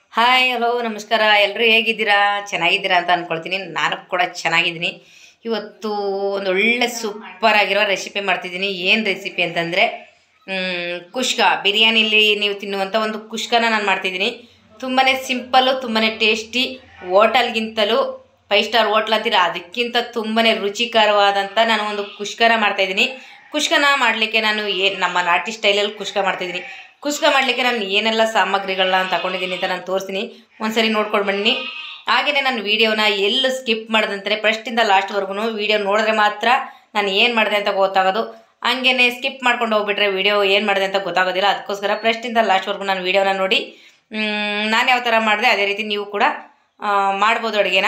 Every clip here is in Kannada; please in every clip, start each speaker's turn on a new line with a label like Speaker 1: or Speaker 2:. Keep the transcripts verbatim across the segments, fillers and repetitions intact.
Speaker 1: ಹಾಯ್ ಹಲೋ ನಮಸ್ಕಾರ. ಎಲ್ಲರೂ ಹೇಗಿದ್ದೀರಾ? ಚೆನ್ನಾಗಿದ್ದೀರಾ ಅಂತ ಅಂದ್ಕೊಳ್ತೀನಿ. ನಾನು ಕೂಡ ಚೆನ್ನಾಗಿದ್ದೀನಿ. ಇವತ್ತು ಒಂದು ಒಳ್ಳೆ ಸೂಪರ್ ಆಗಿರೋ ರೆಸಿಪಿ ಮಾಡ್ತಿದ್ದೀನಿ. ಏನು ರೆಸಿಪಿ ಅಂತಂದರೆ ಕುಷ್ಕ, ಬಿರಿಯಾನಿಲಿ ನೀವು ತಿನ್ನುವಂಥ ಒಂದು ಕುಷ್ಕನ ನಾನು ಮಾಡ್ತಿದ್ದೀನಿ. ತುಂಬಾ ಸಿಂಪಲ್ಲು, ತುಂಬಾ ಟೇಸ್ಟಿ. ಹೋಟೆಲ್ಗಿಂತಲೂ ಫೈವ್ ಸ್ಟಾರ್ ಹೋಟ್ಲ್ ಅಂತೀರ ಅದಕ್ಕಿಂತ ತುಂಬಾ ರುಚಿಕರವಾದಂಥ ನಾನು ಒಂದು ಕುಷ್ಕನ ಮಾಡ್ತಾಯಿದ್ದೀನಿ. ಕುಷ್ಕನ ಮಾಡಲಿಕ್ಕೆ ನಾನು ಏನು ನಮ್ಮ ನಾಟಿ ಸ್ಟೈಲಲ್ಲಿ ಕುಷ್ಕ ಮಾಡ್ತಾಯಿದ್ದೀನಿ. ಕುಷ್ಕ ಮಾಡಲಿಕ್ಕೆ ನಾನು ಏನೆಲ್ಲ ಸಾಮಗ್ರಿಗಳನ್ನ ತಗೊಂಡಿದ್ದೀನಿ ಅಂತ ನಾನು ತೋರಿಸ್ತೀನಿ. ಒಂದ್ಸರಿ ನೋಡ್ಕೊಂಡು ಬನ್ನಿ. ಹಾಗೆಯೇ ನಾನು ವೀಡಿಯೋನ ಎಲ್ಲೂ ಸ್ಕಿಪ್ ಮಾಡಿದಂತೆ ಫಸ್ಟಿಂದ ಲಾಸ್ಟ್ವರೆಗೂ ವೀಡಿಯೋ ನೋಡಿದ್ರೆ ಮಾತ್ರ ನಾನು ಏನು ಮಾಡಿದೆ ಅಂತ ಗೊತ್ತಾಗೋದು. ಹಂಗೇ ಸ್ಕಿಪ್ ಮಾಡ್ಕೊಂಡು ಹೋಗ್ಬಿಟ್ರೆ ವೀಡಿಯೋ ಏನು ಮಾಡಿದೆ ಅಂತ ಗೊತ್ತಾಗೋದಿಲ್ಲ. ಅದಕ್ಕೋಸ್ಕರ ಫಸ್ಟಿಂದ ಲಾಸ್ಟ್ವರೆಗೂ ನಾನು ವೀಡಿಯೋನ ನೋಡಿ ನಾನು ಯಾವ ಥರ ಮಾಡಿದೆ ಅದೇ ರೀತಿ ನೀವು ಕೂಡ ಮಾಡ್ಬೋದು ಅಡುಗೆನ.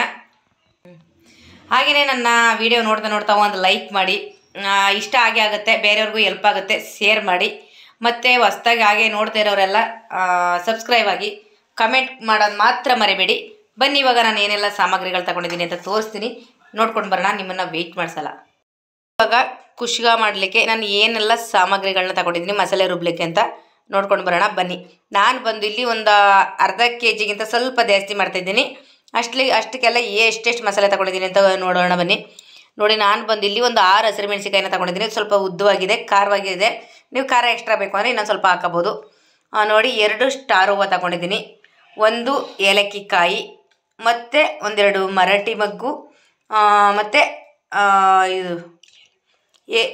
Speaker 1: ಹಾಗೆಯೇ ನನ್ನ ವೀಡಿಯೋ ನೋಡ್ತಾ ನೋಡ್ತಾ ಒಂದು ಲೈಕ್ ಮಾಡಿ, ಇಷ್ಟ ಆಗೇ ಆಗುತ್ತೆ, ಬೇರೆಯವ್ರಿಗೂ ಹೆಲ್ಪ್ ಆಗುತ್ತೆ, ಶೇರ್ ಮಾಡಿ. ಮತ್ತು ಹೊಸ್ದಾಗಿ ಹಾಗೆ ನೋಡ್ತಾ ಇರೋರೆಲ್ಲ ಸಬ್ಸ್ಕ್ರೈಬ್ ಆಗಿ ಕಮೆಂಟ್ ಮಾಡೋದು ಮಾತ್ರ ಮರಿಬೇಡಿ. ಬನ್ನಿ ಇವಾಗ ನಾನು ಏನೆಲ್ಲ ಸಾಮಗ್ರಿಗಳು ತಗೊಂಡಿದ್ದೀನಿ ಅಂತ ತೋರಿಸ್ತೀನಿ. ನೋಡ್ಕೊಂಡು ಬರೋಣ, ನಿಮ್ಮನ್ನು ವೆಯ್ಟ್ ಮಾಡಿಸಲ್ಲ. ಇವಾಗ ಕುಷ್ಕ ಮಾಡಲಿಕ್ಕೆ ನಾನು ಏನೆಲ್ಲ ಸಾಮಗ್ರಿಗಳನ್ನ ತಗೊಂಡಿದ್ದೀನಿ ಮಸಾಲೆ ರುಬ್ಲಿಕ್ಕೆ ಅಂತ ನೋಡ್ಕೊಂಡು ಬರೋಣ ಬನ್ನಿ. ನಾನು ಬಂದು ಇಲ್ಲಿ ಒಂದು ಅರ್ಧ ಕೆ ಜಿಗಿಂತ ಸ್ವಲ್ಪ ಜಾಸ್ತಿ ಮಾಡ್ತಾಯಿದ್ದೀನಿ. ಅಷ್ಟಲಿ ಅಷ್ಟಕ್ಕೆಲ್ಲ ಎಷ್ಟೆಷ್ಟು ಮಸಾಲೆ ತಗೊಂಡಿದ್ದೀನಿ ಅಂತ ನೋಡೋಣ ಬನ್ನಿ. ನೋಡಿ, ನಾನು ಬಂದು ಇಲ್ಲಿ ಒಂದು ಆರು ಹಸಿರು ಮೆಣಸಿಕಾಯಿನ ತಗೊಂಡಿದ್ದೀನಿ. ಸ್ವಲ್ಪ ಉದ್ದವಾಗಿದೆ, ಖಾರವಾಗಿದೆ. ನೀವು ಖಾರ ಎಕ್ಸ್ಟ್ರಾ ಬೇಕು ಅಂದರೆ ಇನ್ನೊಂದು ಸ್ವಲ್ಪ ಹಾಕೋಬೋದು. ನೋಡಿ, ಎರಡು ಸ್ಟಾರ್ ಹೂವು ತಗೊಂಡಿದ್ದೀನಿ, ಒಂದು ಏಲಕ್ಕಿ ಕಾಯಿ, ಮತ್ತು ಒಂದೆರಡು ಮರಾಠಿ ಮಗ್ಗು, ಮತ್ತು ಇದು ಏ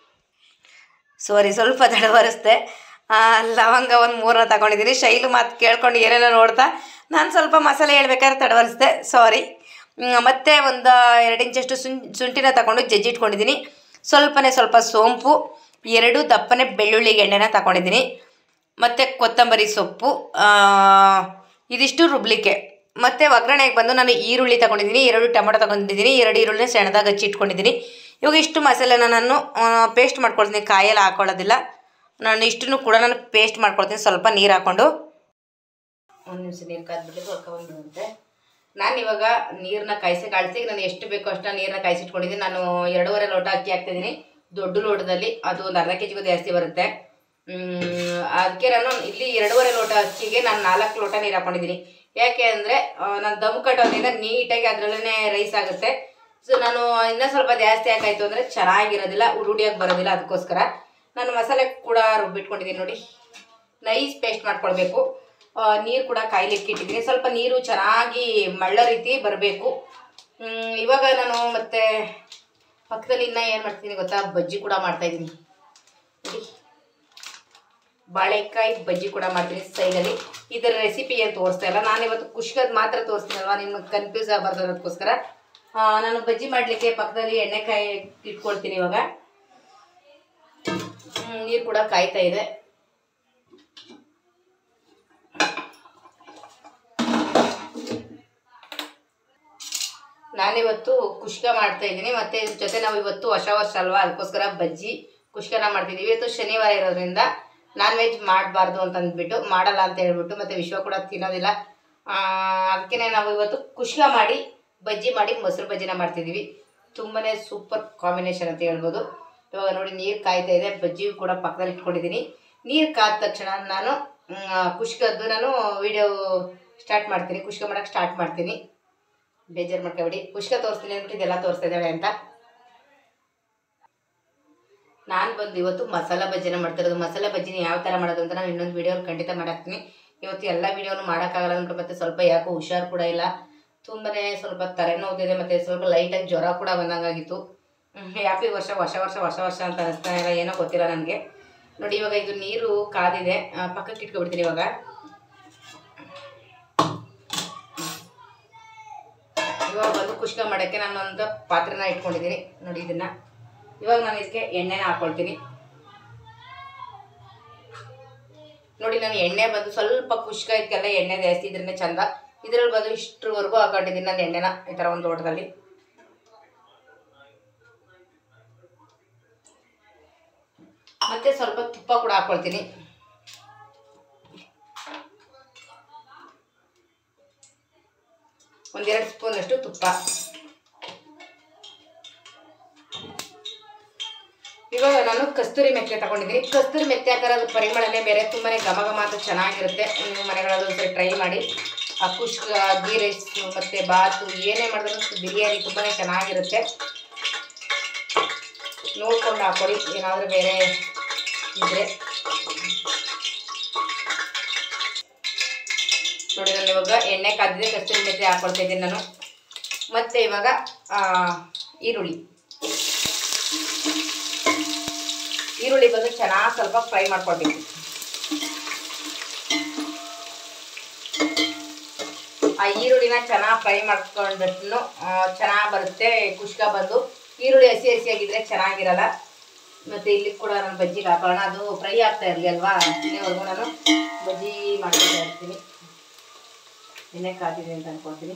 Speaker 1: ಸಾರಿ ಸ್ವಲ್ಪ ತಡವರಿಸ್ದೆ, ಲವಂಗ ಒಂದು ಮೂರನ್ನ ತಗೊಂಡಿದ್ದೀನಿ. ಶೈಲು ಮಾತು ಕೇಳ್ಕೊಂಡು ಏನೇನೋ ನೋಡ್ತಾ ನಾನು ಸ್ವಲ್ಪ ಮಸಾಲೆ ಹೇಳ್ಬೇಕಾದ್ರೆ ತಡವರಿಸ್ದೆ, ಸಾರಿ. ಮತ್ತು ಒಂದು ಎರಡು ಇಂಚಷ್ಟು ಸುಂ ಶುಂಠಿನ ತಗೊಂಡು ಜಜ್ಜಿಟ್ಕೊಂಡಿದ್ದೀನಿ. ಸ್ವಲ್ಪನೇ ಸ್ವಲ್ಪ ಸೋಂಪು, ಎರಡು ದಪ್ಪನೆ ಬೆಳ್ಳುಳ್ಳಿ ಗೆಣ್ಣೆನ ತಗೊಂಡಿದ್ದೀನಿ, ಮತ್ತು ಕೊತ್ತಂಬರಿ ಸೊಪ್ಪು, ಇದಿಷ್ಟು ರುಬ್ಲಿಕ್ಕೆ. ಮತ್ತು ಒಗ್ಗರಣೆಗೆ ಬಂದು ನಾನು ಈರುಳ್ಳಿ ತಗೊಂಡಿದ್ದೀನಿ, ಎರಡು ಟೊಮೆಟೊ ತಗೊಂಡಿದ್ದೀನಿ, ಎರಡು ಈರುಳ್ಳಿನ ಸಣ್ಣದಾಗಿ ಹಚ್ಚಿಟ್ಕೊಂಡಿದ್ದೀನಿ. ಇವಾಗ ಇಷ್ಟು ಮಸಾಲೆನ ನಾನು ಪೇಸ್ಟ್ ಮಾಡ್ಕೊಳ್ತೀನಿ, ಕಾಯೆಲ್ಲ ಹಾಕೊಳ್ಳೋದಿಲ್ಲ. ನಾನು ಇಷ್ಟನ್ನು ಕೂಡ ನಾನು ಪೇಸ್ಟ್ ಮಾಡ್ಕೊಳ್ತೀನಿ. ಸ್ವಲ್ಪ ನೀರು ಹಾಕ್ಕೊಂಡು ಒಂದು ನಿಮಿಷ ನೀರು ಕಾದ್ಬಿಟ್ಟು ಹೊರ್ಕೊಂಡ್ಬಿಡುತ್ತೆ. ನಾನು ಇವಾಗ ನೀರನ್ನ ಕಾಯಿಸಿ ಕಾಯಿಸಿ ನಾನು ಎಷ್ಟು ಬೇಕೋ ಅಷ್ಟು ನೀರನ್ನ ಕಾಯಿಸಿಟ್ಕೊಂಡಿದ್ದೀನಿ. ನಾನು ಎರಡೂವರೆ ಲೋಟ ಅಕ್ಕಿ ಹಾಕ್ತಿದ್ದೀನಿ, ದೊಡ್ಡ ಲೋಟದಲ್ಲಿ. ಅದು ಒಂದು ಅರ್ಧ ಕೆ ಜಿಗೂ ಜಾಸ್ತಿ ಬರುತ್ತೆ. ಅದಕ್ಕೆ ನಾನು ಇಲ್ಲಿ ಎರಡೂವರೆ ಲೋಟ ಅಕ್ಕಿಗೆ ನಾನು ನಾಲ್ಕು ಲೋಟ ನೀರು ಹಾಕ್ಕೊಂಡಿದ್ದೀನಿ. ಯಾಕೆ ಅಂದರೆ ನಾನು ದಮ್ ಕಟ್ಟೋದ್ರಿಂದ ನೀಟಾಗಿ ಅದರಲ್ಲೇ ರೈಸ್ ಆಗುತ್ತೆ. ಸೊ ನಾನು ಇನ್ನೂ ಸ್ವಲ್ಪ ಜಾಸ್ತಿ ಹಾಕಾಯಿತು ಅಂದರೆ ಚೆನ್ನಾಗಿರೋದಿಲ್ಲ, ಉರುಡಿಯಾಗಿ ಬರೋದಿಲ್ಲ. ಅದಕ್ಕೋಸ್ಕರ ನಾನು ಮಸಾಲೆ ಕೂಡ ರುಬ್ಬಿಟ್ಕೊಂಡಿದ್ದೀನಿ. ನೋಡಿ, ನೈಸ್ ಪೇಸ್ಟ್ ಮಾಡ್ಕೊಳ್ಬೇಕು. ನೀರು ಕೂಡ ಕಾಯ್ಲಿಕ್ಕೆ ಇಟ್ಟಿದ್ದೀನಿ. ಸ್ವಲ್ಪ ನೀರು ಚೆನ್ನಾಗಿ ಮಳ್ಳೋ ರೀತಿ ಬರಬೇಕು. ಇವಾಗ ನಾನು ಮತ್ತೆ ಪಕ್ಕದಲ್ಲಿ ಇನ್ನೂ ಏನು ಮಾಡ್ತೀನಿ ಗೊತ್ತಾ, ಬಜ್ಜಿ ಕೂಡ ಮಾಡ್ತಾಯಿದ್ದೀನಿ. ನೋಡಿ, ಬಾಳೆಕಾಯಿ ಬಜ್ಜಿ ಕೂಡ ಮಾಡ್ತೀನಿ ಸೈಡಲ್ಲಿ. ಇದರ ರೆಸಿಪಿ ಏನು ತೋರಿಸ್ತಾ ಇಲ್ಲ, ನಾನು ಇವತ್ತು ಕುಷ್ಕದ ಮಾತ್ರ ತೋರಿಸ್ತೀನಲ್ವ, ನಿಮ್ಗೆ ಕನ್ಫ್ಯೂಸ್ ಆಗಬಾರ್ದು ಅನ್ನೋದಕ್ಕೋಸ್ಕರ ನಾನು ಬಜ್ಜಿ ಮಾಡಲಿಕ್ಕೆ ಪಕ್ಕದಲ್ಲಿ ಎಣ್ಣೆಕಾಯಿ ಇಟ್ಕೊಳ್ತೀನಿ. ಇವಾಗ ನೀರು ಕೂಡ ಕಾಯ್ತಾ ಇದೆ. ನಾನಿವತ್ತು ಕುಷ್ಕ ಮಾಡ್ತಾ ಇದ್ದೀನಿ, ಮತ್ತು ಇದ್ರ ಜೊತೆ ನಾವು ಇವತ್ತು ಹೊಸ ವರ್ಷ ಅಲ್ವಾ, ಅದಕ್ಕೋಸ್ಕರ ಬಜ್ಜಿ ಕುಷ್ಕನ ಮಾಡ್ತಿದ್ದೀವಿ. ಇವತ್ತು ಶನಿವಾರ ಇರೋದ್ರಿಂದ ನಾನ್ ವೆಜ್ ಮಾಡಬಾರ್ದು ಅಂತ ಅಂದ್ಬಿಟ್ಟು ಮಾಡಲ್ಲ ಅಂತ ಹೇಳ್ಬಿಟ್ಟು, ಮತ್ತು ವಿಶ್ವ ಕೂಡ ತಿನ್ನೋದಿಲ್ಲ. ಅದಕ್ಕೆ ನಾವು ಇವತ್ತು ಕುಷ್ಕ ಮಾಡಿ ಬಜ್ಜಿ ಮಾಡಿ ಮೊಸರು ಬಜ್ಜಿನ ಮಾಡ್ತಿದ್ದೀವಿ. ತುಂಬಾ ಸೂಪರ್ ಕಾಂಬಿನೇಷನ್ ಅಂತ ಹೇಳ್ಬೋದು. ಇವಾಗ ನೋಡಿ, ನೀರು ಕಾಯ್ತಾ ಇದೆ, ಬಜ್ಜಿಯು ಕೂಡ ಪಕ್ಕದಲ್ಲಿ ಇಟ್ಕೊಂಡಿದ್ದೀನಿ. ನೀರು ಕಾದ ತಕ್ಷಣ ನಾನು ಕುಷ್ಕದ್ದು ನಾನು ವಿಡಿಯೋ ಸ್ಟಾರ್ಟ್ ಮಾಡ್ತೀನಿ, ಕುಷ್ಕ ಮಾಡೋಕ್ಕೆ ಸ್ಟಾರ್ಟ್ ಮಾಡ್ತೀನಿ. ಬೇಜಾರು ಮಾಡ್ಕೊಬೇಡಿ, ಕುಷ್ಕ ತೋರಿಸ್ತೀನಿ ಅಂದ್ಬಿಟ್ಟು ಇದೆಲ್ಲ ತೋರಿಸ್ತಾ ಇದ್ದಾಳೆ ಅಂತ. ನಾನು ಬಂದು ಇವತ್ತು ಮಸಾಲ ಬಜ್ಜಿನ ಮಾಡ್ತಿರೋದು. ಮಸಾಲ ಬಜ್ಜಿನ ಯಾವ ಥರ ಮಾಡೋದು ಅಂತ ನಾನು ಇನ್ನೊಂದು ವೀಡಿಯೋನ ಖಂಡಿತ ಮಾಡಾಕ್ತೀನಿ. ಇವತ್ತು ಎಲ್ಲ ವೀಡಿಯೋನು ಮಾಡೋಕ್ಕಾಗಲ್ಲ ಅಂದ್ಬಿಟ್ಟು, ಮತ್ತು ಸ್ವಲ್ಪ ಯಾಕೋ ಹುಷಾರು ಕೂಡ ಇಲ್ಲ, ತುಂಬಾ ಸ್ವಲ್ಪ ತಲೆನೋವಿದೆ, ಮತ್ತು ಸ್ವಲ್ಪ ಲೈಟಾಗಿ ಜ್ವರ ಕೂಡ ಬಂದಂಗಾಗಿತ್ತು. ಹ್ಯಾಪಿ ವರ್ಷ, ಹೊಸ ವರ್ಷ ಹೊಸ ವರ್ಷ ಅಂತ ಅನಿಸ್ತಾ ಇಲ್ಲ, ಏನೋ ಗೊತ್ತಿಲ್ಲ ನನಗೆ. ನೋಡಿ, ಇವಾಗ ಇದು ನೀರು ಕಾದಿದೆ, ಪಕ್ಕಕ್ಕೆ ಇಟ್ಕೊಬಿಡ್ತೀನಿ. ಇವಾಗ ಇವಾಗ ಬಂದು ಕುಷ್ಕ ಮಾಡೋಕ್ಕೆ ನಾನು ಒಂದು ಪಾತ್ರೆನ ಇಟ್ಕೊಂಡಿದ್ದೀನಿ. ನೋಡಿ, ಇದನ್ನು ಇವಾಗ ನಾನು ಇದಕ್ಕೆ ಎಣ್ಣೆನ ಹಾಕ್ಕೊಳ್ತೀನಿ. ನೋಡಿ, ನಾನು ಎಣ್ಣೆ ಬಂದು ಸ್ವಲ್ಪ ಕುಷ್ಕ ಇದಕ್ಕೆಲ್ಲ ಎಣ್ಣೆ ಜಾಸ್ತಿ ಇದ್ರೇ ಚಂದ. ಇದರಲ್ಲಿ ಬಂದು ಇಷ್ಟರವರೆಗೂ ಹಾಕೊಂಡಿದ್ದೀನಿ ನಾನು ಎಣ್ಣೆನ, ಈ ಥರ ಒಂದು ಲೋಟದಲ್ಲಿ. ಮತ್ತು ಸ್ವಲ್ಪ ತುಪ್ಪ ಕೂಡ ಹಾಕ್ಕೊಳ್ತೀನಿ. ಒಂದೆರಡು ಸ್ಪೂನಷ್ಟು ತುಪ್ಪ. ಇವಾಗ ನಾನು ಕಸ್ತೂರಿ ಮೆತ್ತೆ ತಗೊಂಡಿದ್ದೀನಿ. ಕಸ್ತೂರಿ ಮೆತ್ತೆ ಹಾಕಿರೋದು ಪರಿಮಳನೇ ಬೇರೆ, ತುಂಬಾ ಘಮ ಘಮ ಅಂತ ಚೆನ್ನಾಗಿರುತ್ತೆ. ನೀವು ಮನೆಗಳಲ್ಲಿ ಒಂದ್ಸರಿ ಟ್ರೈ ಮಾಡಿ. ಆ ಕುಷ್ಕ ಗೀ ರೈಸ್ ಮತ್ತು ಬಾತು ಏನೇ ಮಾಡಿದ್ರು ಬಿರಿಯಾನಿ ತುಂಬಾ ಚೆನ್ನಾಗಿರುತ್ತೆ. ನೋಡ್ಕೊಂಡು ಹಾಕೊಳ್ಳಿ ಏನಾದರೂ ಬೇರೆ ಇದ್ದರೆ. ನೋಡಿ ನಾನು ಇವಾಗ ಎಣ್ಣೆ ಕಾದಿದೆ, ಕಸ್ತೂರಿ ಮೆಥಿ ಹಾಕ್ಕೊಳ್ತಾ ಇದ್ದೀನಿ ನಾನು. ಮತ್ತು ಇವಾಗ ಈರುಳ್ಳಿ ಈರುಳ್ಳಿ ಬಂದು ಚೆನ್ನಾಗಿ ಸ್ವಲ್ಪ ಫ್ರೈ ಮಾಡ್ಕೊಳ್ಬೇಕು. ಆ ಈರುಳ್ಳಿನ ಚೆನ್ನಾಗಿ ಫ್ರೈ ಮಾಡ್ಕೊಂಡಷ್ಟು ಚೆನ್ನಾಗಿ ಬರುತ್ತೆ ಕುಷ್ಕ ಬಂದು. ಈರುಳ್ಳಿ ಹಸಿ ಹಸಿಯಾಗಿದ್ದರೆ ಚೆನ್ನಾಗಿರಲ್ಲ. ಮತ್ತು ಇಲ್ಲಿ ಕೂಡ ನಾನು ಬಜ್ಜಿಗೆ ಹಾಕೋಣ, ಅದು ಫ್ರೈ ಆಗ್ತಾ ಇರಲಿ ಅಲ್ವಾ, ಇನ್ನೇವರೆಗೂ ನಾನು ಬಜ್ಜಿ ಮಾಡ್ಕೊಳ್ತಾ ಇರ್ತೀನಿ. ಎಣ್ಣೆ ಕಾದಿದೆ ಅಂತ ಅನ್ಕೊಳ್ತೀನಿ.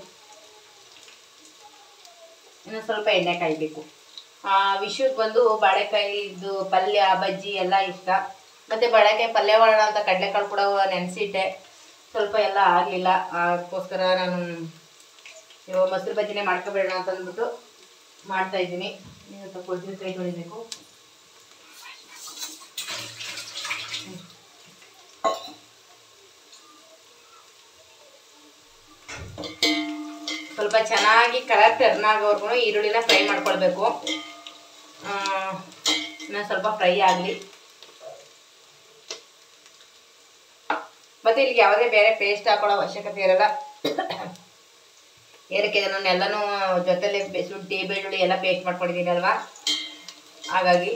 Speaker 1: ಇನ್ನು ಸ್ವಲ್ಪ ಎಣ್ಣೆ ಕಾಯಬೇಕು. ವಿಷುಗೆ ಬಂದು ಬಾಳೆಕಾಯಿದು ಪಲ್ಯ ಬಜ್ಜಿ ಎಲ್ಲ ಇಷ್ಟ. ಮತ್ತು ಬಾಳೆಕಾಯಿ ಪಲ್ಯ ಮಾಡೋಣ ಅಂತ ಕಡಲೆಕಾಳು ಕೂಡ ನೆನೆಸಿಟ್ಟೆ, ಸ್ವಲ್ಪ ಎಲ್ಲ ಆಗಲಿಲ್ಲ. ಅದಕ್ಕೋಸ್ಕರ ನಾನು ಇವಾಗ ಮೊಸರು ಬಜ್ಜಿನೇ ಮಾಡ್ಕೊಬೇಡ ಅಂತ ಅಂದ್ಬಿಟ್ಟು ಮಾಡ್ತಾಯಿದ್ದೀನಿ. ನೀವು ಸ್ವಲ್ಪ ಕೊಡ್ತೀನಿ, ಕೈ ತೊಳಿಬೇಕು. ಸ್ವಲ್ಪ ಚೆನ್ನಾಗಿ ಕಲರ್ ಟರ್ನ್ ಆಗೋವರೆಗೂ ಈರುಳ್ಳಿನ ಫ್ರೈ ಮಾಡ್ಕೊಳ್ಬೇಕು. ಇನ್ನೂ ಸ್ವಲ್ಪ ಫ್ರೈ ಆಗಲಿ. ಮತ್ತು ಇಲ್ಲಿಗೆ ಯಾವುದೇ ಬೇರೆ ಪೇಸ್ಟ್ ಹಾಕೊಳ್ಳೋ ಅವಶ್ಯಕತೆ ಇರಲ್ಲ. ಏನಕ್ಕೆ ನಾನು ಎಲ್ಲನೂ ಜೊತೆಲೆ ಶುಂಠಿ ಬೆಳ್ಳುಳ್ಳಿ ಎಲ್ಲ ಪೇಸ್ಟ್ ಮಾಡ್ಕೊಂಡಿದ್ದೀನಿ ಅಲ್ವಾ, ಹಾಗಾಗಿ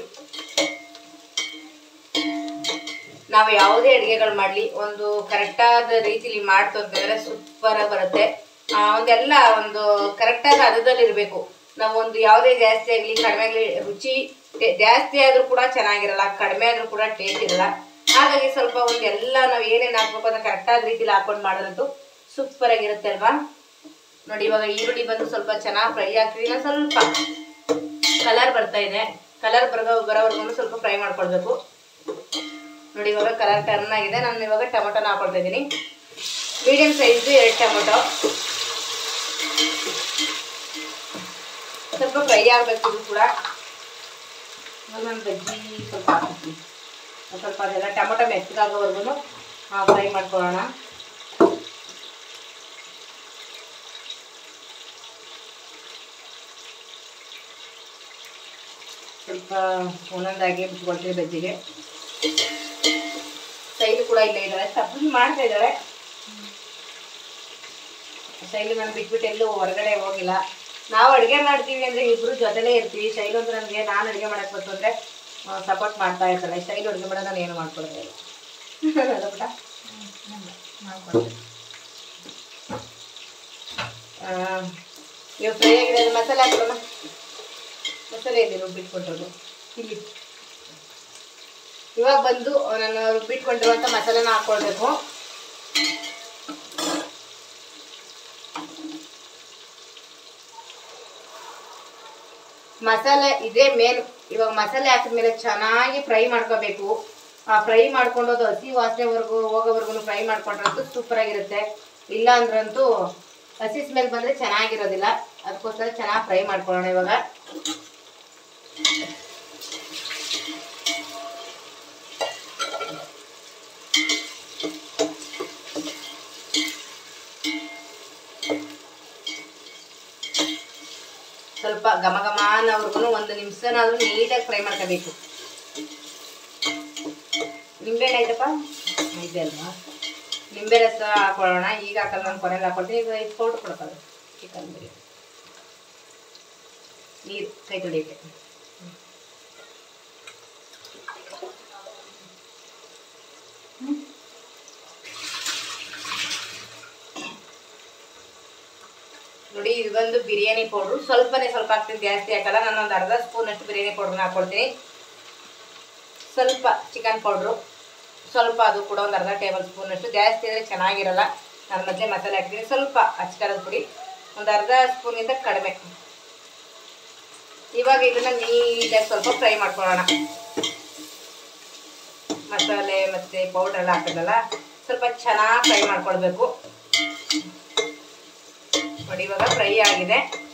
Speaker 1: ನಾವು ಯಾವುದೇ ಅಡುಗೆಗಳು ಮಾಡಲಿ ಒಂದು ಕರೆಕ್ಟಾದ ರೀತಿಲಿ ಮಾಡ್ತು ಅಂತಂದರೆ ಸೂಪರಾಗಿ ಬರುತ್ತೆ. ಒಂದೆಲ್ಲ ಒಂದು ಕರೆಕ್ಟಾದ ಹದದಲ್ಲಿರಬೇಕು. ನಾವು ಒಂದು ಯಾವುದೇ ಜಾಸ್ತಿ ಆಗಲಿ ಕಡಿಮೆ ಆಗಲಿ ರುಚಿ ಜಾಸ್ತಿ ಆದರೂ ಕೂಡ ಚೆನ್ನಾಗಿರಲ್ಲ, ಕಡಿಮೆ ಆದರೂ ಕೂಡ ಟೇಸ್ಟ್ ಇರಲ್ಲ. ಹಾಗಾಗಿ ಸ್ವಲ್ಪ ಒಂದು ಎಲ್ಲ ನಾವು ಏನೇನು ಹಾಕ್ಬೇಕು ಅದನ್ನು ಕರೆಕ್ಟಾದ ರೀತಿಲಿ ಹಾಕೊಂಡು ಮಾಡೋದಂತೂ ಸೂಪರಾಗಿರುತ್ತೆ ಅಲ್ವಾ. ನೋಡಿ ಇವಾಗ ಈರುಳ್ಳಿ ಬಂದು ಸ್ವಲ್ಪ ಚೆನ್ನಾಗಿ ಫ್ರೈ ಆಗ್ತಿದೆ. ಇನ್ನೂ ಸ್ವಲ್ಪ ಕಲರ್ ಬರ್ತಾ ಇದೆ, ಕಲರ್ ಬರೋ ಬರೋವರೆಗೂ ಸ್ವಲ್ಪ ಫ್ರೈ ಮಾಡ್ಕೊಳ್ಬೇಕು. ನೋಡಿ ಇವಾಗ ಕಲರ್ ಟರ್ನ್ ಆಗಿದೆ. ನಾನು ಇವಾಗ ಟೊಮೊಟೊನ ಹಾಕೊಳ್ತಾ ಇದ್ದೀನಿ. ಮೀಡಿಯಮ್ ಸೈಜು ಎರಡು ಟೊಮೊಟೊ ಸ್ವಲ್ಪ ಫ್ರೈ ಆಗಬೇಕು. ಇದು ಕೂಡ ನಾನು ಬಜ್ಜಿ ಸ್ವಲ್ಪ ಹಾಕ್ತೀನಿ. ಸ್ವಲ್ಪ ಅದೆಲ್ಲ ಟೊಮೊಟೊ ಮೆತ್ತಗಾಗೋವರೆಗೂ ಫ್ರೈ ಮಾಡ್ಕೊಳ್ಳೋಣ. ಸ್ವಲ್ಪ ಒಂದೊಂದಾಗಿ ಬಿಟ್ಕೊಳ್ತೀವಿ ಬಜ್ಜಿಗೆ. ಶೈಲಿ ಕೂಡ ಇಲ್ಲೇ ಇದ್ದಾಳೆ, ಸಬ್ಬು ಮಾಡ್ತಾ ಇದ್ದಾಳೆ. ಶೈಲಿ ನಾನು ಬಿಟ್ಬಿಟ್ಟು ಎಲ್ಲೂ ಹೊರಗಡೆ ಹೋಗಿಲ್ಲ. ನಾವು ಅಡುಗೆ ಮಾಡ್ತೀವಿ ಅಂದರೆ ಇಬ್ಬರು ಜೊತೆಲೇ ಇರ್ತೀವಿ. ಶೈಲು ಅಂದ್ರೆ ನನಗೆ ನಾನು ಅಡುಗೆ ಮಾಡೋಕ್ಕೆ ಬಂತು ಅಂದರೆ ಸಪೋರ್ಟ್ ಮಾಡ್ತಾ ಇರ್ತಾಳೆ. ಶೈಲು ಅಡುಗೆ ಮಾಡೋದು ನಾನು ಏನು ಮಾಡ್ಕೊಡೋದೇ ಇಲ್ಲ ಪುಟ. ನೀವು ಫ್ರೈ ಆಗಿದೆ ಅದು ಮಸಾಲೆ ಹಾಕೋಣ. ಮಸಾಲೆ ಇಲ್ಲಿ ರುಬ್ಬಿಟ್ಕೊಟ್ಟೋದು ಇಲ್ಲಿ. ಇವಾಗ ಬಂದು ನಾನು ರುಬ್ಬಿಟ್ಕೊಂಡಿರುವಂಥ ಮಸಾಲೆನ ಹಾಕ್ಕೊಳ್ಬೇಕು. ಮಸಾಲೆ ಇದೇ ಮೇನ್. ಇವಾಗ ಮಸಾಲೆ ಹಾಕಿದ್ಮೇಲೆ ಚೆನ್ನಾಗಿ ಫ್ರೈ ಮಾಡ್ಕೋಬೇಕು. ಆ ಫ್ರೈ ಮಾಡ್ಕೊಂಡು ಅದು ಹಸಿ ವಾಸನೆವರೆಗೂ ಹೋಗೋವರೆಗೂ ಫ್ರೈ ಮಾಡ್ಕೊಂಡ್ರಂತೂ ಸೂಪರಾಗಿರುತ್ತೆ. ಇಲ್ಲ ಅಂದ್ರಂತೂ ಹಸಿ ಸ್ಮೆಲ್ ಬಂದರೆ ಚೆನ್ನಾಗಿರೋದಿಲ್ಲ. ಅದಕ್ಕೋಸ್ಕರ ಚೆನ್ನಾಗಿ ಫ್ರೈ ಮಾಡ್ಕೊಳ್ಳೋಣ. ಇವಾಗ ಸ್ವಲ್ಪ ಘಮ ಘಮ ಅನ್ನೋವರೆಗೂ ಒಂದು ನಿಮಿಷನಾದ್ರೂ ನೀಟಾಗಿ ಫ್ರೈ ಮಾಡ್ಕೋಬೇಕು. ನಿಂಬೆಹಣ್ಣು ಆಯ್ತಪ್ಪ ಇದೆ ಅಲ್ವಾ, ನಿಂಬೆ ರಸ ಹಾಕೊಳ್ಳೋಣ. ಈಗ ಹಾಕಲ್ಲ, ನಾನು ಕೊನೆಯಲ್ಲಿ ಹಾಕೊಳ್ತೀನಿ. ಈಗ ಇದು ಪೌಡ್ರ್ ಕೊಡ್ತಾರೆ ಚಿಕನ್ ಬಿರಿಯಾನಿ. ನೀರು ಕೈ ತೊಳಿಯೋಕ್ಕೆ. ನೋಡಿ ಇದು ಬಂದು ಬಿರಿಯಾನಿ ಪೌಡ್ರು. ಸ್ವಲ್ಪನೇ ಸ್ವಲ್ಪ ಹಾಕ್ತೀನಿ, ಜಾಸ್ತಿ ಹಾಕಲ್ಲ. ನಾನು ಒಂದು ಅರ್ಧ ಸ್ಪೂನಷ್ಟು ಬಿರಿಯಾನಿ ಪೌಡ್ರನ್ನ ಹಾಕ್ಕೊಳ್ತೀನಿ. ಸ್ವಲ್ಪ ಚಿಕನ್ ಪೌಡ್ರು ಸ್ವಲ್ಪ, ಅದು ಕೂಡ ಒಂದು ಅರ್ಧ ಟೇಬಲ್ ಸ್ಪೂನಷ್ಟು. ಜಾಸ್ತಿ ಅಂದರೆ ಚೆನ್ನಾಗಿರಲ್ಲ. ನಾನು ಮೊದಲೇ ಮಸಾಲೆ ಹಾಕ್ತೀನಿ. ಸ್ವಲ್ಪ ಅಚ್ಕಾರದ ಪುಡಿ ಒಂದು ಅರ್ಧ ಸ್ಪೂನಿಂದ ಕಡಿಮೆ. ಇವಾಗ ಇದನ್ನು ನೀಟಾಗಿ ಸ್ವಲ್ಪ ಫ್ರೈ ಮಾಡ್ಕೊಳ್ಳೋಣ. ಮಸಾಲೆ ಮತ್ತು ಪೌಡ್ರೆಲ್ಲ ಹಾಕೋದಲ್ಲ, ಸ್ವಲ್ಪ ಚೆನ್ನಾಗಿ ಫ್ರೈ ಮಾಡ್ಕೊಳ್ಬೇಕು. ನೋಡಿ ಇವಾಗ ಫ್ರೈ ಆಗಿದೆ.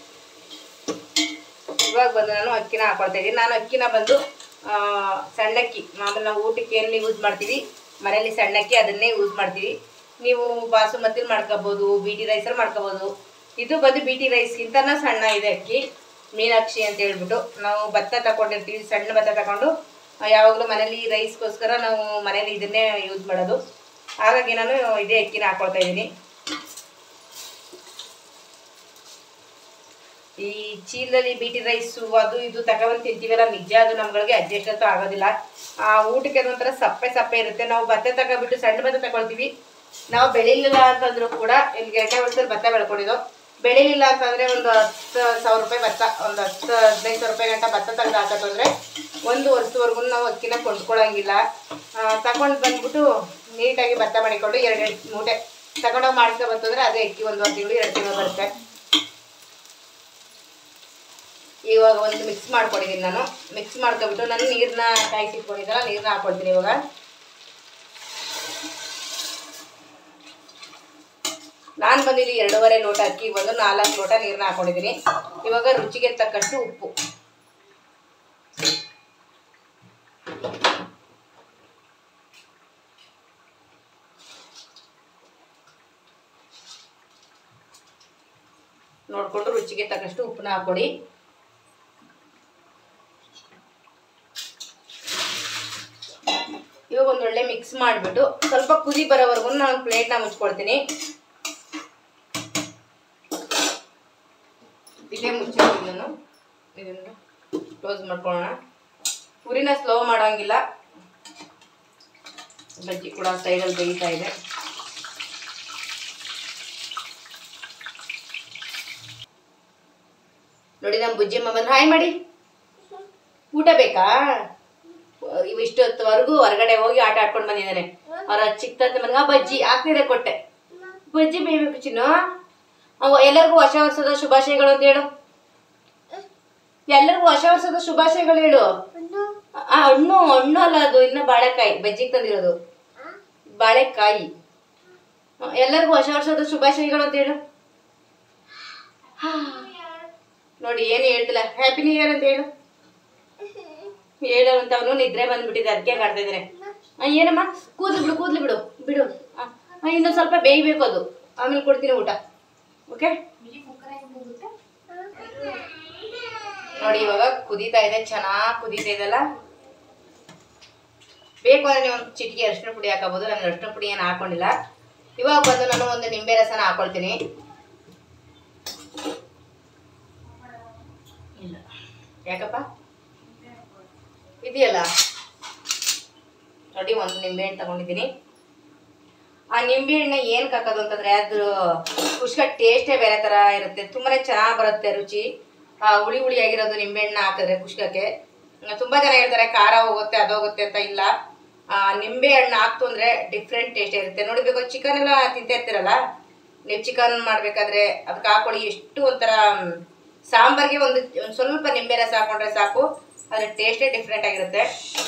Speaker 1: ಇವಾಗ ಬಂದು ನಾನು ಅಕ್ಕಿನ ಹಾಕೊಳ್ತಾ ಇದ್ದೀನಿ. ನಾನು ಅಕ್ಕಿನ ಬಂದು ಸಣ್ಣಕ್ಕಿ, ಮಾಮೂಲಿ ನಾವು ಊಟಕ್ಕೆ ಏನು ಯೂಸ್ ಮಾಡ್ತೀವಿ ಮನೇಲಿ ಸಣ್ಣಕ್ಕಿ, ಅದನ್ನೇ ಯೂಸ್ ಮಾಡ್ತೀವಿ. ನೀವು ಬಾಸುಮತಿಲಿ ಮಾಡ್ಕೋಬೋದು, ಬಿ ಟಿ ರೈಸಲ್ಲಿ ಮಾಡ್ಕೋಬೋದು. ಇದು ಬಂದು ಬಿ ಟಿ ರೈಸ್ಗಿಂತನ ಸಣ್ಣ ಇದೆ ಅಕ್ಕಿ, ಮೀನಾಕ್ಷಿ ಅಂತ ಹೇಳ್ಬಿಟ್ಟು. ನಾವು ಭತ್ತ ತಗೊಂಡಿರ್ತೀವಿ, ಸಣ್ಣ ಭತ್ತ ತಗೊಂಡು ಯಾವಾಗಲೂ ಮನೇಲಿ ರೈಸ್ಗೋಸ್ಕರ ನಾವು ಮನೇಲಿ ಇದನ್ನೇ ಯೂಸ್ ಮಾಡೋದು. ಹಾಗಾಗಿ ನಾನು ಇದೇ ಅಕ್ಕಿನ ಹಾಕೊಳ್ತಾ ಇದ್ದೀನಿ. ಈ ಚೀಲದಲ್ಲಿ ಬಿ ಟಿ ರೈಸು ಅದು ಇದು ತಗೊಂಡು ತಿಂತೀವಲ್ಲ, ನಿಜ ಅದು ನಮ್ಗಳಿಗೆ ಅಡ್ಜಸ್ಟ್ ಅಂತೂ ಆಗೋದಿಲ್ಲ. ಆ ಊಟಕ್ಕೆ ಅದೊಂಥರ ಸಪ್ಪೆ ಸಪ್ಪೆ ಇರುತ್ತೆ. ನಾವು ಭತ್ತ ತಗೊಬಿಟ್ಟು ಸಣ್ಣ ಭತ್ತ ತಗೊಳ್ತೀವಿ. ನಾವು ಬೆಳಿಲಿಲ್ಲ ಅಂತಂದ್ರೂ ಕೂಡ ಇಲ್ಲಿ ಗೆಡ್ಡೆ ವರ್ಷದಲ್ಲಿ ಭತ್ತ ಬೆಳ್ಕೊಂಡಿದ್ದು, ಬೆಳಿಲಿಲ್ಲ ಅಂತಂದರೆ ಒಂದು ಹತ್ತು ಸಾವಿರ ರೂಪಾಯಿ ಭತ್ತ, ಒಂದು ಹತ್ತು ಹದಿನೈದು ಸಾವಿರ ರೂಪಾಯಿ ಗಂಟ ಭತ್ತ ತೆಗೆದು ಹಾಕೋತಂದರೆ ಒಂದು ವರ್ಷದವರೆಗೂ ನಾವು ಅಕ್ಕಿನ ಕೊಂಡ್ಕೊಳ್ಳೋಂಗಿಲ್ಲ. ತಗೊಂಡು ಬಂದ್ಬಿಟ್ಟು ನೀಟಾಗಿ ಭತ್ತ ಮಾಡಿಕೊಂಡು ಎರಡು ಮೂಟೆ ತಗೊಂಡೋಗಿ ಮಾಡ್ಕೊ ಬಂತಂದರೆ ಅದೇ ಅಕ್ಕಿ ಒಂದುವರೆ ತಿಂಗಳು ಎರಡು ತಿಂಗಳು ಬರುತ್ತೆ. ಇವಾಗ ಒಂದು ಮಿಕ್ಸ್ ಮಾಡ್ಕೊಂಡಿದ್ದೀನಿ ನಾನು. ಮಿಕ್ಸ್ ಮಾಡ್ಕೊಬಿಟ್ಟು ನಾನು ನೀರನ್ನ ಕಾಯಿಸಿಟ್ಕೊಂಡಿದ್ದಲ್ಲ, ನೀರನ್ನ ಹಾಕ್ಕೊಳ್ತೀನಿ. ಇವಾಗ ನಾನು ಬಂದಿದ್ದು ಎರಡೂವರೆ ಲೋಟ ಅಕ್ಕಿ ಒಂದು ನಾಲ್ಕು ಲೋಟ ನೀರನ್ನ ಹಾಕ್ಕೊಂಡಿದ್ದೀನಿ. ಇವಾಗ ರುಚಿಗೆ ತಕ್ಕಷ್ಟು ಉಪ್ಪು, ನೋಡಿಕೊಂಡು ರುಚಿಗೆ ತಕ್ಕಷ್ಟು ಉಪ್ಪನ್ನ ಹಾಕ್ಕೊಡಿ. ಇವಾಗ ಒಂದೊಳ್ಳೆ ಮಿಕ್ಸ್ ಮಾಡಿಬಿಟ್ಟು ಸ್ವಲ್ಪ ಕುದಿ ಬರೋವರೆಗೂ ನಾನು ಪ್ಲೇಟ್ನ ಮುಚ್ಕೊಳ್ತೀನಿ. ಇದೇ ಮುಚ್ಚಿದ್ದೀನಿ ನಾನು. ಇದನ್ನು ಕ್ಲೋಸ್ ಮಾಡ್ಕೊಳ್ಳೋಣ. ಉರಿನ ಸ್ಲೋ ಮಾಡೋಂಗಿಲ್ಲ. ಬಜ್ಜಿ ಕೂಡ ಸೈಡಲ್ಲಿ ಬೇಯ್ತಾ ಇದೆ. ನೋಡಿ ನಮ್ಮ ಬುಜ್ಜಿ ಅಮ್ಮ ಬಂದ್ರೆ ಹಾಯ್ ಮಾಡಿ. ಊಟ ಬೇಕಾ? ಇವು ಇಷ್ಟೊತ್ತವರೆಗೂ ಹೊರಗಡೆ ಹೋಗಿ ಆಟ ಆಡ್ಕೊಂಡು ಬಂದಿದ್ದಾನೆ. ಅವ್ರ ಚಿಕ್ಕದ ಮನೆಗೆ ಬಜ್ಜಿ ಹಾಕ್ತಿದೆ ಕೊಟ್ಟೆ. ಬಜ್ಜಿ ಬೇಯಬೇಕು ಚಿನ್ನು. ಎಲ್ಲರಿಗೂ ಹೊಸ ವರ್ಷದ ಶುಭಾಶಯಗಳು ಅಂತ ಹೇಳು. ಎಲ್ಲರಿಗೂ ಹೊಸ ವರ್ಷದ ಶುಭಾಶಯಗಳು ಹೇಳು. ಆ ಹಣ್ಣು ಹಣ್ಣು ಅಲ್ಲ, ಅದು ಇನ್ನ ಬಾಳೆಕಾಯಿ ಬಜ್ಜಿಗೆ ತಂದಿರೋದು ಬಾಳೆಕಾಯಿ. ಎಲ್ಲರಿಗೂ ಹೊಸ ವರ್ಷದ ಶುಭಾಶಯಗಳು ಅಂತ ಹೇಳು. ನೋಡಿ ಏನು ಹೇಳ್ತಿಲ್ಲ. ಹ್ಯಾಪಿ ನ್ಯೂ ಇಯರ್ ಅಂತ ಹೇಳು. ಹೇಳು ಅಂತ ಅವನು ನಿದ್ರೆ ಬಂದ್ಬಿಟ್ಟಿದೆ, ಅದಕ್ಕೆ ಕಾಡ್ತಾ ಇದ್ದಾರೆ. ಏನಮ್ಮ ಕೂದ್ಲು ಬಿಡು ಕೂದ್ಲು ಬಿಡು ಬಿಡು ಇನ್ನೊಂದು ಸ್ವಲ್ಪ ಬೇಯಬೇಕು ಅದು, ಆಮೇಲೆ ಕೊಡ್ತೀನಿ ಊಟ. ಓಕೆ ನೋಡಿ ಇವಾಗ ಕುದೀತಾ ಇದೆ, ಚೆನ್ನಾಗಿ ಕುದೀತಾ ಇದೆಲ್ಲ. ಬೇಕು ಅಂದರೆ ನೀವು ಒಂದು ಚಿಟಿಕೆ ಅರಿಶಿನ ಪುಡಿ ಹಾಕೋಬೋದು. ನಾನು ಅರಿಶಿನ ಪುಡಿ ಏನು ಹಾಕೊಂಡಿಲ್ಲ. ಇವಾಗ ಬಂದು ನಾನು ಒಂದು ನಿಂಬೆ ರಸನ ಹಾಕೊಳ್ತೀನಿ. ಇಲ್ಲ ಯಾಕಪ್ಪ ಇದೆಯಲ್ಲ ನೋಡಿ, ಒಂದು ನಿಂಬೆಹಣ್ಣು ತಗೊಂಡಿದ್ದೀನಿ. ಆ ನಿಂಬೆಹಣ್ಣು ಏನಕ್ಕೆ ಹಾಕೋದು ಅಂತಂದರೆ ಅದ್ರ ಕುಷ್ಕ ಟೇಸ್ಟೇ ಬೇರೆ ಥರ ಇರುತ್ತೆ, ತುಂಬಾ ಚೆನ್ನಾಗಿ ಬರುತ್ತೆ ರುಚಿ. ಹುಳಿ ಹುಳಿ ಆಗಿರೋದು ನಿಂಬೆಹಣ್ಣು ಹಾಕಿದ್ರೆ ಕುಷ್ಕಕ್ಕೆ ತುಂಬ ಜನ ಹೇಳ್ತಾರೆ ಖಾರ ಹೋಗುತ್ತೆ ಅದೋಗುತ್ತೆ ಅಂತ. ಇಲ್ಲ, ನಿಂಬೆ ಹಣ್ಣು ಹಾಕ್ತು ಅಂದರೆ ಡಿಫ್ರೆಂಟ್ ಟೇಸ್ಟ್ ಇರುತ್ತೆ. ನೋಡಬೇಕು, ಚಿಕನ್ ಎಲ್ಲ ತಿಂತಾ ಇರ್ತೀರಲ್ಲ ನೀವು, ಚಿಕನ್ ಮಾಡಬೇಕಾದ್ರೆ ಅದಕ್ಕೆ ಹಾಕೊಳ್ಳಿ. ಎಷ್ಟು ಒಂಥರ ಸಾಂಬಾರಿಗೆ ಒಂದು ಒಂದು ಸ್ವಲ್ಪ ನಿಂಬೆ ರಸ ಹಾಕೊಂಡ್ರೆ ಸಾಕು, ಅದ್ರ ಟೇಸ್ಟೇ ಡಿಫ್ರೆಂಟ್ ಆಗಿರುತ್ತೆ.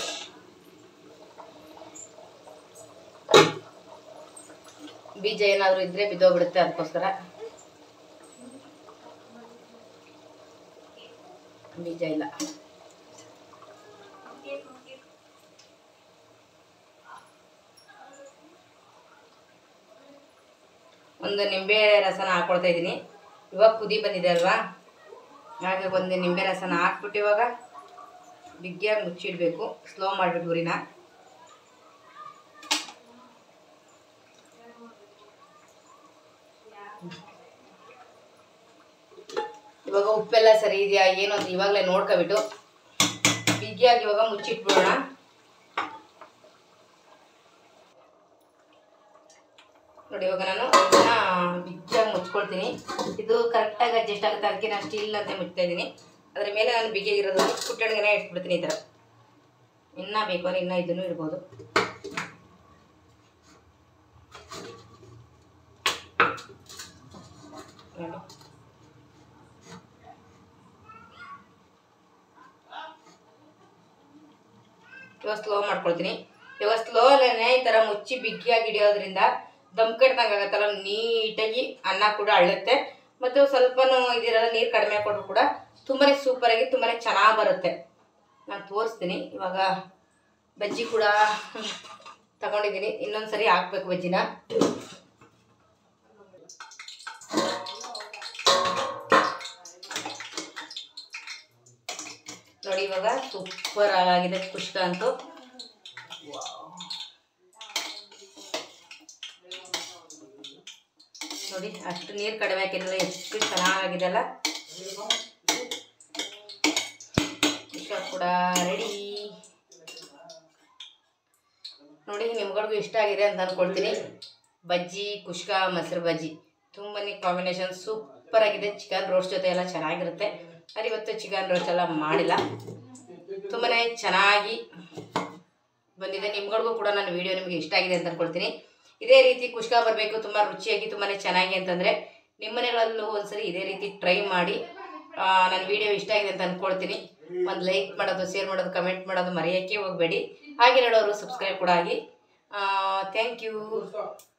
Speaker 1: ಬೀಜ ಏನಾದರೂ ಇದ್ರೆ ಬಿದ್ದೋಗ್ಬಿಡುತ್ತೆ, ಅದಕ್ಕೋಸ್ಕರ ಬೀಜ ಇಲ್ಲ. ಒಂದು ನಿಂಬೆ ರಸನ ಹಾಕೊಳ್ತಾ ಇದ್ದೀನಿ. ಇವಾಗ ಕುದಿ ಬಂದಿದೆ ಅಲ್ವಾ, ಹಾಗೆ ಒಂದು ನಿಂಬೆ ರಸನ ಹಾಕ್ಬಿಟ್ಟು ಇವಾಗ ಬಿಗಿಯಾಗಿ ಮುಚ್ಚಿಡಬೇಕು. ಸ್ಲೋ ಮಾಡಿಬಿಟ್ಟು ಉರಿನ. ಇವಾಗ ಉಪ್ಪೆಲ್ಲ ಸರಿ ಇದೆಯಾ ಏನು ಅಂತ ಇವಾಗಲೇ ನೋಡ್ಕೊಬಿಟ್ಟು ಬಿಗಿಯಾಗಿ ಇವಾಗ ಮುಚ್ಚಿಟ್ಬಿಡೋಣ. ನೋಡಿ ಇವಾಗ ನಾನು ಇದನ್ನ ಬಿಗಿಯಾಗಿ ಮುಚ್ಕೊಳ್ತೀನಿ. ಇದು ಕರೆಕ್ಟಾಗಿ ಅಡ್ಜಸ್ಟ್ ಆಗುತ್ತೆ, ಅದಕ್ಕೆ ನಾನು ಸ್ಟೀಲ್ ಅಂತ ಮುಚ್ತಾ ಇದ್ದೀನಿ. ಅದ್ರ ಮೇಲೆ ನಾನು ಬಿಗಿಯಾಗಿರೋದು ಕುಟ್ಟಣಿಗೆನೇ ಇಟ್ಬಿಡ್ತೀನಿ ಈ ಥರ. ಇನ್ನೂ ಬೇಕು ಅಂದರೆ ಇನ್ನೂ ಇದನ್ನು ಇಡ್ಬೋದು. ನೋಡಿ ಇವಾಗ ಸ್ಲೋ ಮಾಡ್ಕೊಳ್ತೀನಿ. ಇವಾಗ ಸ್ಲೋಲೇ ಈ ಥರ ಮುಚ್ಚಿ ಬಿಗಿಯಾಗಿ ಹಿಡಿಯೋದ್ರಿಂದ ದಮ್ ಕಟ್ದಂಗೆ ಆಗುತ್ತಲ್ಲ, ನೀಟಾಗಿ ಅನ್ನ ಕೂಡ ಅಳ್ಳುತ್ತೆ. ಮತ್ತು ಸ್ವಲ್ಪನೂ ಇದಿರಲ್ಲ, ನೀರು ಕಡಿಮೆ ಕೊಟ್ಟರು ಕೂಡ ತುಂಬಾ ಸೂಪರಾಗಿ ತುಂಬಾ ಚೆನ್ನಾಗಿ ಬರುತ್ತೆ. ನಾನು ತೋರಿಸ್ತೀನಿ. ಇವಾಗ ಬಜ್ಜಿ ಕೂಡ ತಗೊಂಡಿದ್ದೀನಿ, ಇನ್ನೊಂದು ಸರಿ ಹಾಕ್ಬೇಕು ಬಜ್ಜಿನ. ಇವಾಗ ಸೂಪರ್ ಆಗಿದೆ ಕುಷ್ಕ ಅಂತೂ. ನೋಡಿ ಅಷ್ಟು ನೀರು ಕಡಿಮೆ ಹಾಕಿರಲ್ಲ, ಎಷ್ಟು ಚೆನ್ನಾಗಿದೆ ಅಲ್ಲ. ಕುಷ್ಕ ಕೂಡ ರೆಡಿ. ನೋಡಿ ನಿಮ್ಗಳಿಗೂ ಇಷ್ಟ ಆಗಿದೆ ಅಂತ ಅಂದ್ಕೊಳ್ತೀನಿ. ಬಜ್ಜಿ ಕುಷ್ಕ ಮೊಸರು ಬಜ್ಜಿ ತುಂಬಾ ಕಾಂಬಿನೇಷನ್ ಸೂಪರ್ ಆಗಿದೆ. ಚಿಕನ್ ರೋಸ್ಟ್ ಜೊತೆ ಎಲ್ಲ ಚೆನ್ನಾಗಿರುತ್ತೆ. ಆದರೆ ಇವತ್ತು ಚಿಕನ್ ರೋಸ್ಟ್ ಎಲ್ಲ ಮಾಡಿಲ್ಲ. ತುಂಬಾ ಚೆನ್ನಾಗಿ ಬಂದಿದೆ. ನಿಮ್ಗಳಿಗೂ ಕೂಡ ನನ್ನ ವಿಡಿಯೋ ನಿಮಗೆ ಇಷ್ಟ ಆಗಿದೆ ಅಂತ ಅಂದ್ಕೊಳ್ತೀನಿ. ಇದೇ ರೀತಿ ಕುಷ್ಕ ಬರಬೇಕು, ತುಂಬ ರುಚಿಯಾಗಿ ತುಂಬಾ ಚೆನ್ನಾಗಿ ಅಂತಂದರೆ ನಿಮ್ಮ ಮನೆಗಳಲ್ಲೂ ಒಂದ್ಸರಿ ಇದೇ ರೀತಿ ಟ್ರೈ ಮಾಡಿ. ನನ್ನ ವಿಡಿಯೋ ಇಷ್ಟ ಆಗಿದೆ ಅಂತ ಅಂದ್ಕೊಳ್ತೀನಿ. ಒಂದು ಲೈಕ್ ಮಾಡೋದು, ಶೇರ್ ಮಾಡೋದು, ಕಮೆಂಟ್ ಮಾಡೋದು ಮರೆಯೋಕ್ಕೆ ಹೋಗಬೇಡಿ. ಹಾಗೆ ನೋಡೋರು ಸಬ್ಸ್ಕ್ರೈಬ್ ಕೂಡ ಆಗಿ. Thank you.